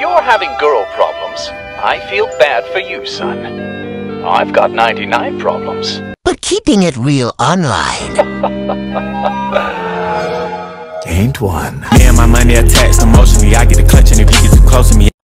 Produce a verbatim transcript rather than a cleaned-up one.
you're having girl problems, I feel bad for you, son. I've got ninety-nine problems. But keeping it real online ain't one. Me and my money attached emotionally. I get a clutch and if you get too close to me